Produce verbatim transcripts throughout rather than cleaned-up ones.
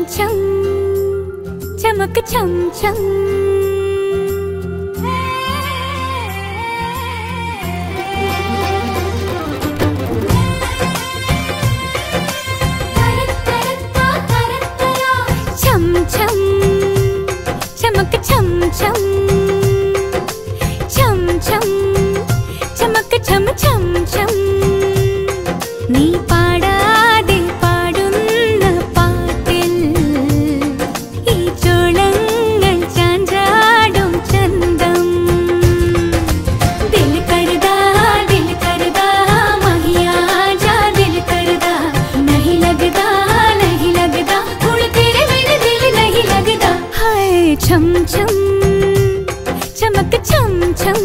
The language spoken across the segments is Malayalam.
छम चमक छम छम छम छम चमक छम छम छम छम चमक छम छम छम नी പാടാതെ പാടുന്ന പാട്ടിൽ ഈ ചോളങ്ങൾ ചാഞ്ചാടും ചന്തം ദിൽ കർദാ ദിൽ കർദാ മഹിയാ ജാ ദിൽ കർദാ नहीं लगदा नहीं लगदा हुण तेरे बिन दिल नहीं लगदा हाय छम छम चमक छम छम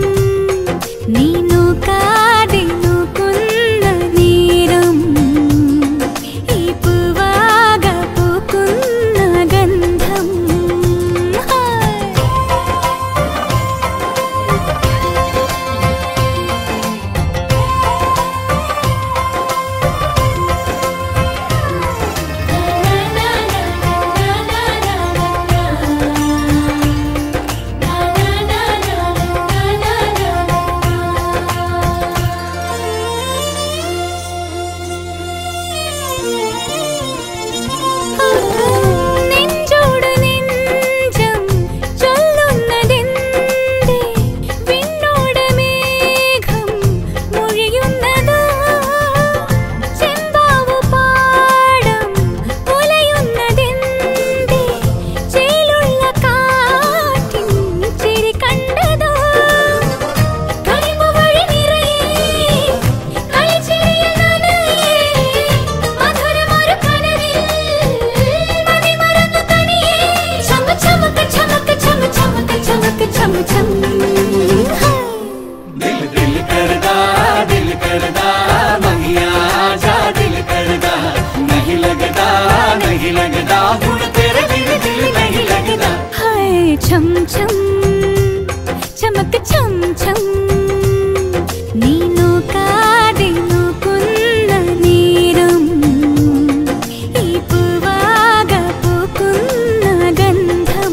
नीनो कादे नोकुन्न नीरम ई पूवागा पूकुन्न गंधम നെഞ്ചോട് നെഞ്ചം ചൊല്ലുന്നതെന്തേ വിണ്ണോട് മേഘം മൊഴിയുന്നതോ ചെമ്പാവു പാടം പൊലയുന്നതെന്തേ ചേലുള്ള കാറ്റിൻ ചിരി കണ്ടതോ കരിമ്പു വഴി നിറയെ കളിച്ചിരിയിൽ നനയെ മധുരമൊരു കനവിൽ മതിമറന്നു തനിയെ ചമ ചമക ചമക ചമ ചമക ചമക ചമ ചം दिल दिल करदा दिल करदा महिया जा दिल करदा नहीं लगदा नहीं लगदा हुण तेरे बिन दिल नहीं लगदा हाय छम छम चमक छम छम नीनो कादे नोकुन्न नीरम ई पूवागा पूकुन्न गंधम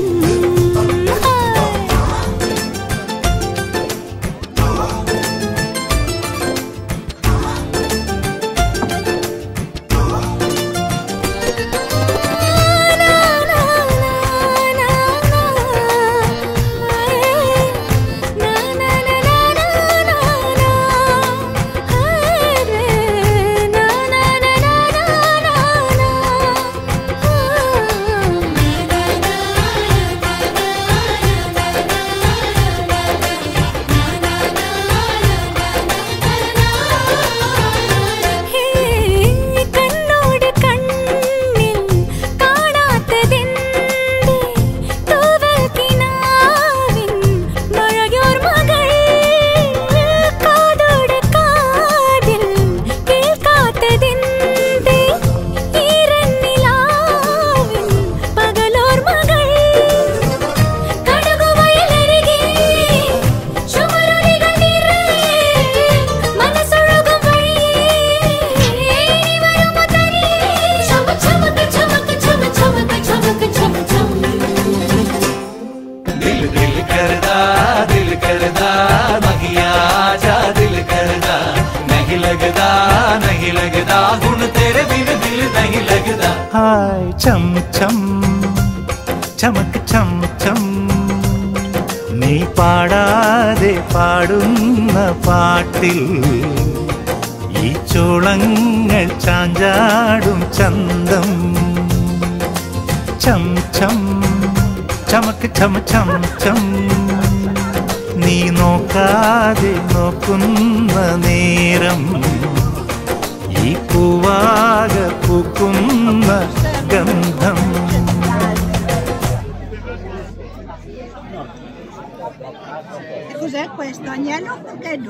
കണ്ണോട് കണ്ണിൽ കാണാത്തതെന്തേ തൂവൽ കിനാവിൻ മഴയോർമകൾ കാതോട് കാതിൽ കേൾക്കാത്തതെന്തേ ഈറന്നിലാവിൻ പകലോർമകൾ കടകുവയലരികെ ചുമരുളികൾ നിറയെ മനസ്സൊഴുകും വഴിയേ വരുമോ തനിയെ ചമ ചമക ചമക ചമ ചമക ചമക ചമ ചം दिल दिल करदा दिल करदा महिया जा दिल करदा नहीं लगदा नहीं लगदा हुण तेरे बिन दिल नहीं लगदा हाय छम छम चमक छम छम നീ പാടാതെ പാടുന്ന പാട്ടിൽ ഈ ചോളങ്ങൾ ചാഞ്ചാടും ചന്തം ഛം ഛം ചമക്ക് ഛം ഛം ഛം നീ നോക്കാതെ നോക്കുന്ന നേരം ഈ പൂവാക പൂക്കുന്ന ഗന്ധം Cos'è questo? Agnello o Cheddu?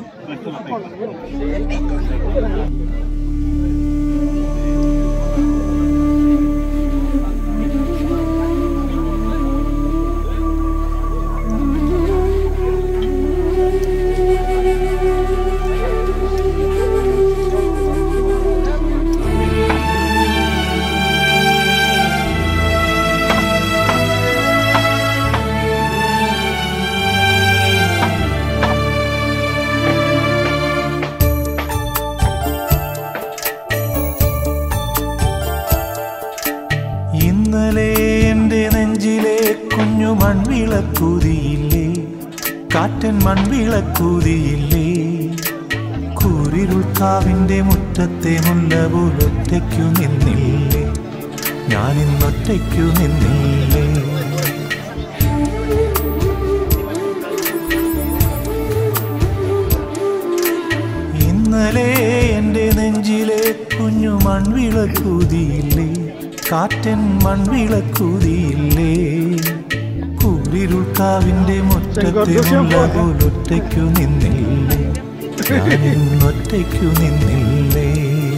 മൺവിളക്കൂതിയില്ലേ കാറ്റൻ മൺവിളക്കൂതിയില്ലേ കൂരിരുൾക്കാവിൻ്റെ Muttathe Mulla പോലൊറ്റയ്ക്കു നിന്നില്ലേ ഞാനിന്നൊറ്റയ്ക്കു നിന്നില്ലേ ഇന്നലെ എൻ്റെ നെഞ്ചിലെ കുഞ്ഞു മൺവിളക്കൂതിയില്ലേ കാറ്റൻ മൺവിളക്കൂതിയില്ലേ കൂരിരുൾക്കാവിൻ്റെ മുറ്റത്തെ മുല്ല പോലൊറ്റയ്ക്കു നിന്നില്ലേ ഞാനിന്നൊറ്റയ്ക്കു നിന്നില്ലേ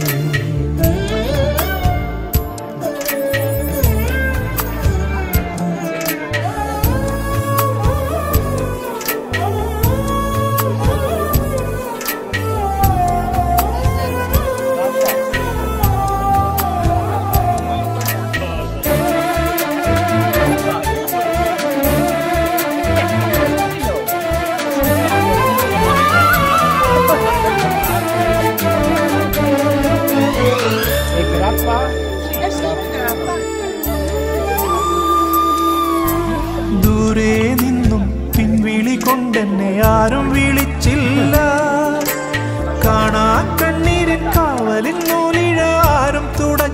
ദൂരെ നിന്നും പിൻവിളി കൊണ്ടെന്നെ ആരും വിളിച്ചില്ല കാണാ കണ്ണീരൻ കാവലിൻ നൂലിഴ ആരും തുടച്ച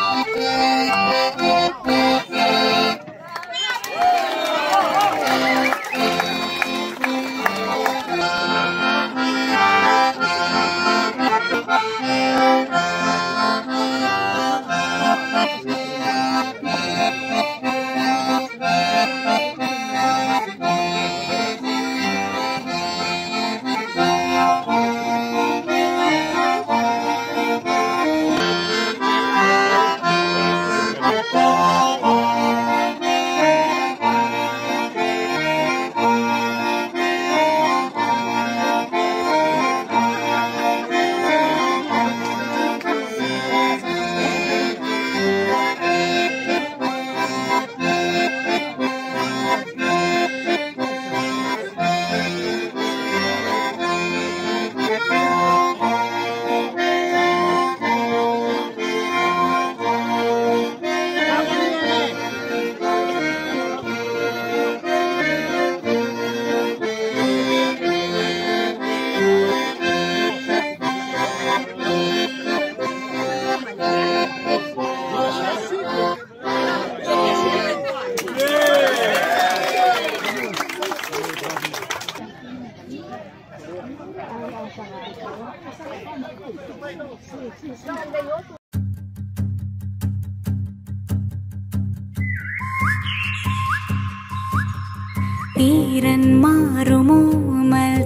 ഈരൻ മാറുമോമൽ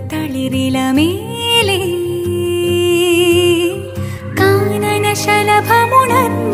തളിരിലമേലേ കാനന ശലഭമുണർന്നു